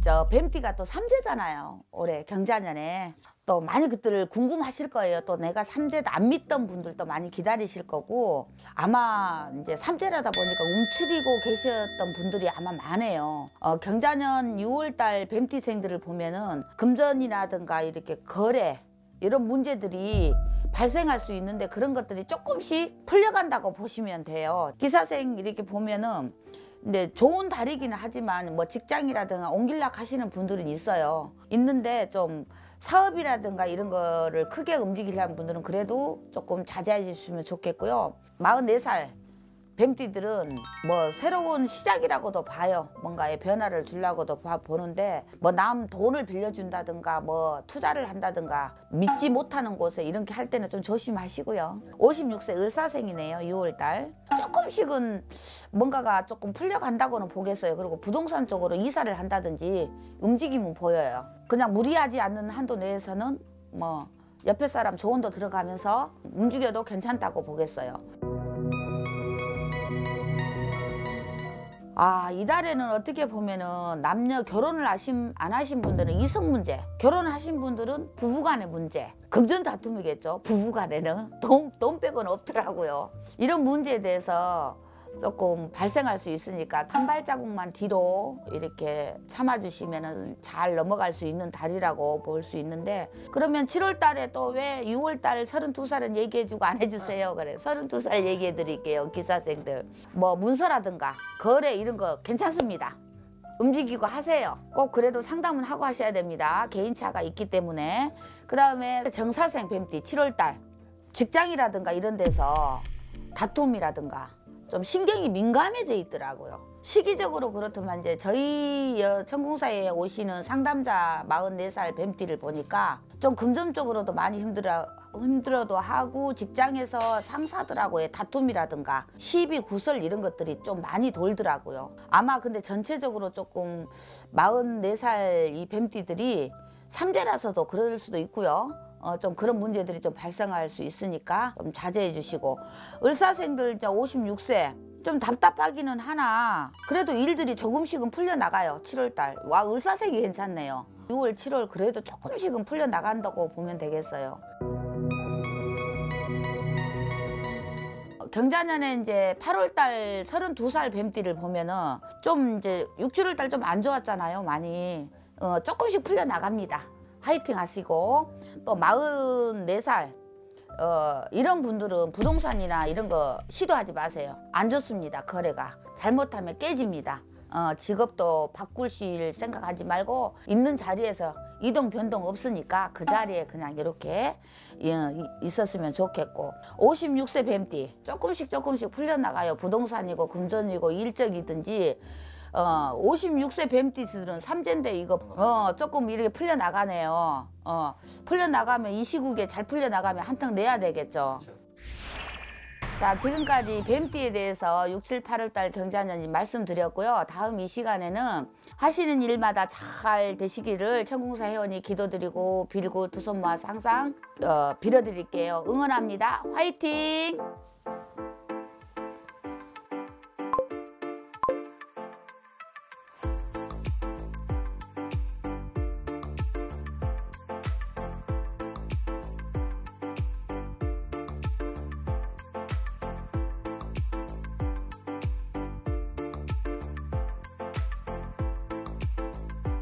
저 뱀띠가 또 삼재잖아요. 올해 경자년에. 또 많이 그들을 궁금하실 거예요. 또 내가 삼재도 안 믿던 분들도 많이 기다리실 거고, 아마 이제 삼재라다 보니까 움츠리고 계셨던 분들이 아마 많아요. 경자년 6월달 뱀띠생들을 보면은 금전이라든가 이렇게 거래 이런 문제들이 발생할 수 있는데, 그런 것들이 조금씩 풀려간다고 보시면 돼요. 기사생 이렇게 보면은 근데 좋은 달이기는 하지만 뭐 직장이라든가 옮길락 하시는 분들은 있는데 좀 사업이라든가 이런 거를 크게 움직이려는 분들은 그래도 조금 자제해 주시면 좋겠고요. 44살 뱀띠들은 뭐 새로운 시작이라고도 봐요. 뭔가의 변화를 주려고도 보는데, 뭐 남 돈을 빌려준다든가 뭐 투자를 한다든가 믿지 못하는 곳에 이렇게 할 때는 좀 조심하시고요. 56세 을사생이네요. 6월달 조금씩은 뭔가가 조금 풀려간다고는 보겠어요. 그리고 부동산 쪽으로 이사를 한다든지 움직임은 보여요. 그냥 무리하지 않는 한도 내에서는 뭐 옆에 사람 조언도 들어가면서 움직여도 괜찮다고 보겠어요. 이달에는 어떻게 보면은 남녀 결혼을 안 하신 분들은 이성 문제, 결혼하신 분들은 부부간의 문제, 금전 다툼이겠죠. 부부간에는 돈 빼고는 없더라고요. 이런 문제에 대해서 조금 발생할 수 있으니까 한 발자국만 뒤로 이렇게 참아주시면 잘 넘어갈 수 있는 달이라고 볼 수 있는데, 그러면 7월 달에 또 왜 6월 달 32살은 얘기해주고 안 해주세요? 그래, 32살 얘기해 드릴게요. 기사생들 뭐 문서라든가 거래 이런 거 괜찮습니다. 움직이고 하세요. 꼭 그래도 상담은 하고 하셔야 됩니다. 개인차가 있기 때문에. 그 다음에 정사생 뱀띠 7월 달 직장이라든가 이런 데서 다툼이라든가 좀 신경이 민감해져 있더라고요. 시기적으로 그렇지만 이제 저희 천궁사에 오시는 상담자 44살 뱀띠를 보니까 좀 금전적으로도 많이 힘들어도 하고, 직장에서 상사들하고의 다툼이라든가 시비 구설 이런 것들이 좀 많이 돌더라고요. 아마 근데 전체적으로 조금 44살 이 뱀띠들이 삼재라서도 그럴 수도 있고요. 좀 그런 문제들이 좀 발생할 수 있으니까 좀 자제해 주시고, 을사생들 이제 56세 좀 답답하기는 하나 그래도 일들이 조금씩은 풀려나가요. 7월달 와 을사생이 괜찮네요. 6월 7월 그래도 조금씩은 풀려나간다고 보면 되겠어요. 경자년에 이제 8월달 32살 뱀띠를 보면은 좀 이제 6, 7월달 좀 안 좋았잖아요. 많이 조금씩 풀려나갑니다. 화이팅 하시고, 또 44살 이런 분들은 부동산이나 이런 거 시도하지 마세요. 안 좋습니다. 거래가 잘못하면 깨집니다. 직업도 바꾸실 생각하지 말고 있는 자리에서 이동 변동 없으니까 그 자리에 그냥 이렇게 있었으면 좋겠고, 56세 뱀띠 조금씩 풀려나가요. 부동산이고 금전이고 일적이든지 56세 뱀띠들은 삼재인데 이거 조금 이렇게 풀려나가네요. 풀려나가면 이 시국에 잘 풀려나가면 한턱 내야 되겠죠. 자, 지금까지 뱀띠에 대해서 6, 7, 8월달 경자년이 말씀드렸고요. 다음 이 시간에는 하시는 일마다 잘 되시기를 천궁사 회원이 기도드리고 빌고 두 손 모아서 항상 빌어드릴게요. 응원합니다. 화이팅!